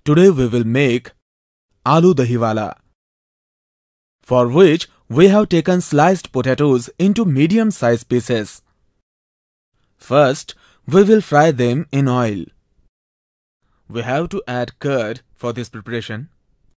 Today we will make Aloo Dahiwala, for which we have taken sliced potatoes into medium-sized pieces. First, we will fry them in oil. We have to add curd for this preparation.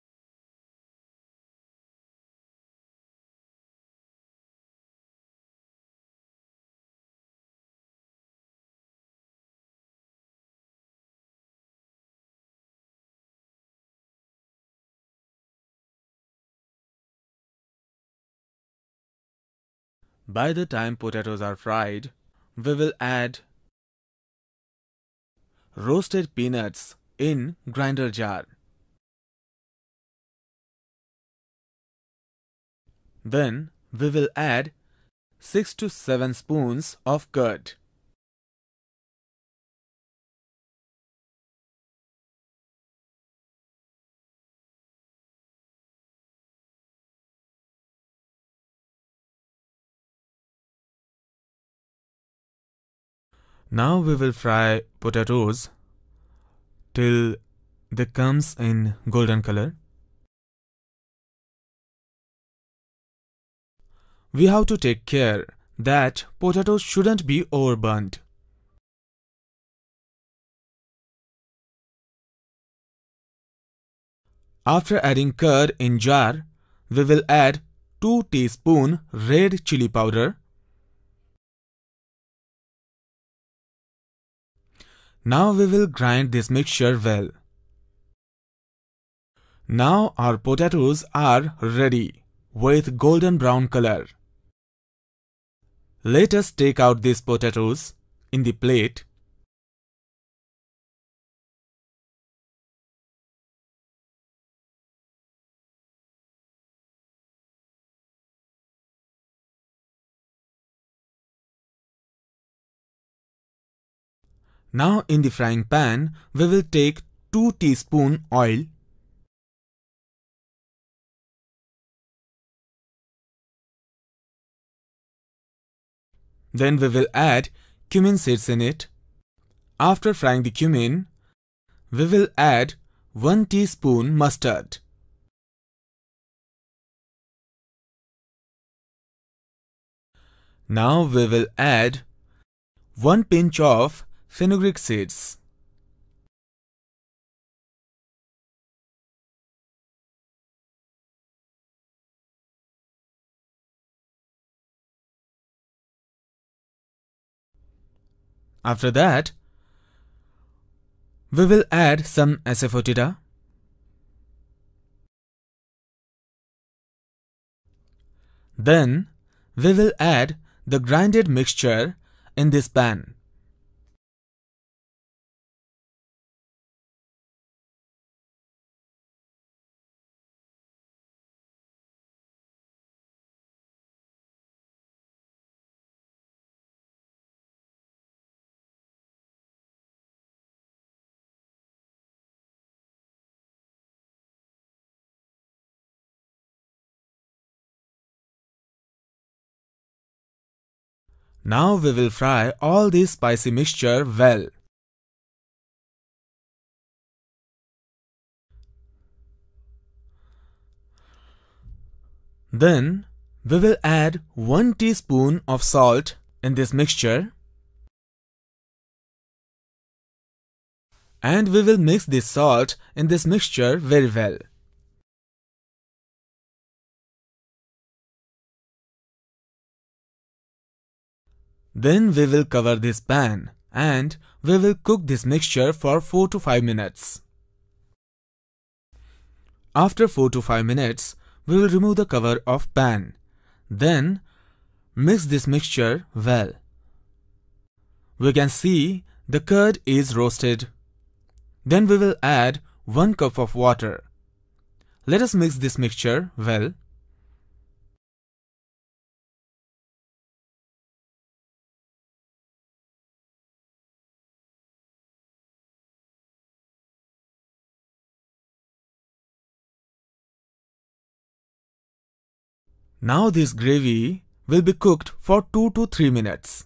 By the time potatoes are fried, we will add roasted peanuts in grinder jar. Then we will add 6 to 7 spoons of curd. Now we will fry potatoes till they comes in golden color. We have to take care that potatoes shouldn't be overburnt. After adding curd in jar, we will add 2 teaspoons red chili powder. Now we will grind this mixture well. Now our potatoes are ready with golden brown color. Let us take out these potatoes in the plate. Now in the frying pan, we will take 2 teaspoons oil. Then we will add cumin seeds in it. After frying the cumin, we will add 1 teaspoon mustard. Now we will add 1 pinch of fenugreek seeds. After that, we will add some asafoetida. Then we will add the grinded mixture in this pan. Now we will fry all this spicy mixture well. Then we will add 1 teaspoon of salt in this mixture. And we will mix this salt in this mixture very well. Then we will cover this pan and we will cook this mixture for 4 to 5 minutes. After 4 to 5 minutes, we will remove the cover of pan. Then mix this mixture well. We can see the curd is roasted. Then we will add 1 cup of water. Let us mix this mixture well. Now this gravy will be cooked for 2 to 3 minutes.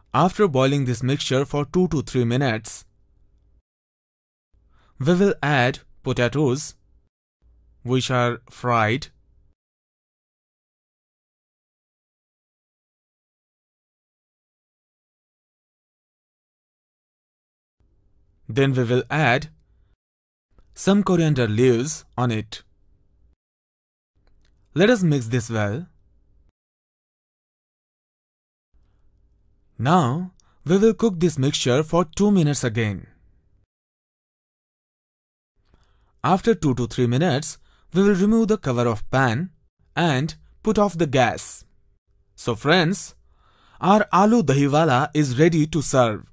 After boiling this mixture for 2 to 3 minutes, we will add potatoes, which are fried. Then we will add some coriander leaves on it. Let us mix this well. Now we will cook this mixture for 2 minutes again. After 2 to 3 minutes, we will remove the cover of pan and put off the gas. So friends, our aloo dahi wala is ready to serve.